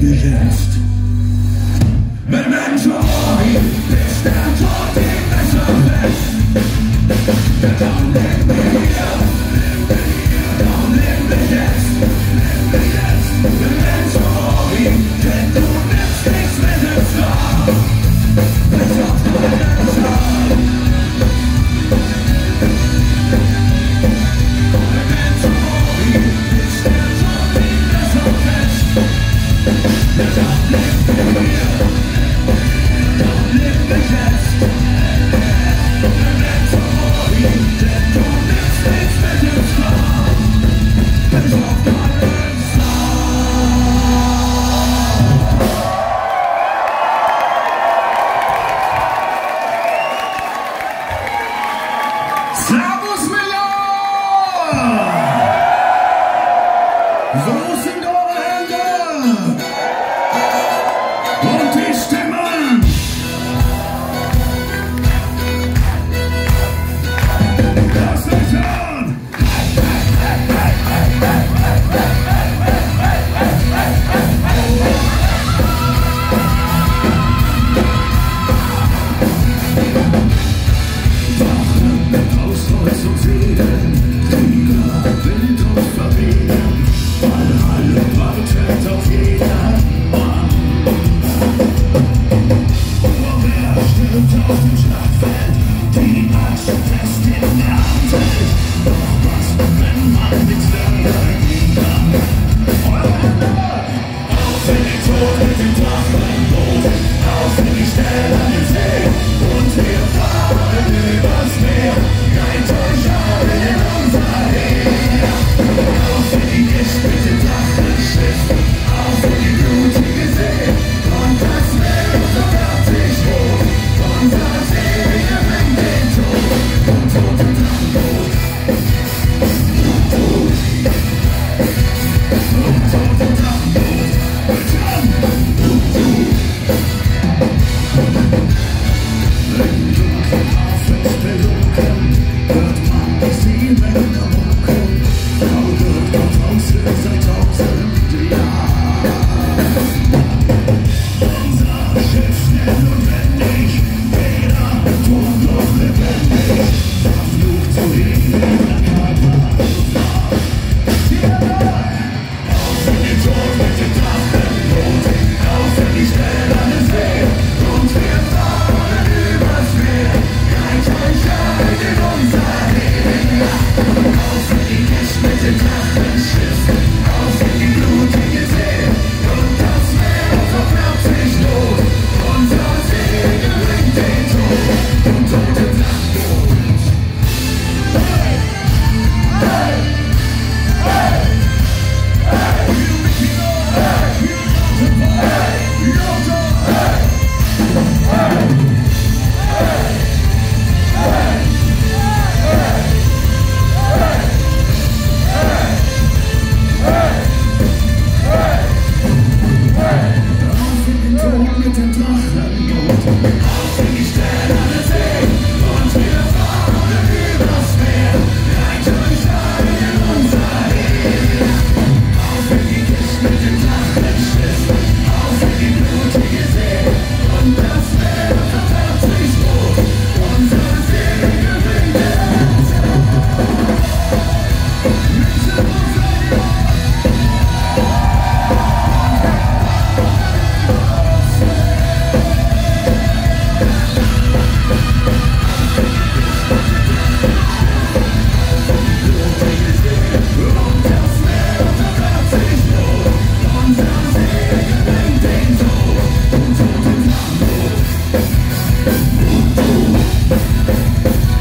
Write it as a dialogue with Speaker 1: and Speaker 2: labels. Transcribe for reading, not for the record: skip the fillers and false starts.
Speaker 1: gesetzt. Memento mori, bis der Tod den Messer fest. Darum leben wir hier, darum leben wir jetzt. Memento mori, denn du nimmst nichts mit ins Grab. Bis auf deinen Tag. Memento mori, bis der Tod den Messer fest. Darum leben wir hier, darum leben wir jetzt. Memento mori, denn du nimmst nichts mit ins Grab. Bis auf deinen Tag. Servus Miller! Wo sind eure Hände? Und die Stimmen! Lass mich hören! Wachen mit Ausholz und Segen, Krieger, Wind und Verwehen, Valhalla wartet auf jeden Mann. Oh, wer stirbt auf dem Schlachtfeld, die Axt fest in der Hand hält. Doch was, wenn man nichts lernen kann? Eure Hände! Auf in den Tod mit dem Drachenboot, auf in die stählerne See, und wir fahren übers Meer, reiht euch alle in unser Heer. Auf in die Gischt mit dem Drachenschiff, auf in die blutige See, und das Meer verfärbt sich rot, unser Segen bringt den Tod, und Tod im Drachenboot. Und Tod im Drachenboot. Wenn dunkle Hafens belunken, hört man die Seemänner munkeln. Frau wird dort aussehen seit 1000 Jahren. Unser Schiff schnell und wendig, weder tot noch lebendig. Verflucht zu ewiger Körpergefahr. Auf in den Tod mit dem Drachenboot, auf in die stählerne See, und wir fahren übers Meer, reiht euch ein in unser Heer. Auf in die Gischt mit dem Drachenschiff, auf in die blutige See, und das Meer verfärbt sich rot, unser Segen bringt den Tod, und Tod im Drachenboot. Hey! Hey! Hey! Auf in den Tod mit dem Drachenboot, auf in die stählerne See, und wir fahren übers Meer, reiht euch ein in unser Heer. Auf in die Gischt mit dem Drachenschiff, auf in die blutige See, und das Meer verfärbt sich rot, unser Segen bringt den Tod. Und Tod im Drachenboot.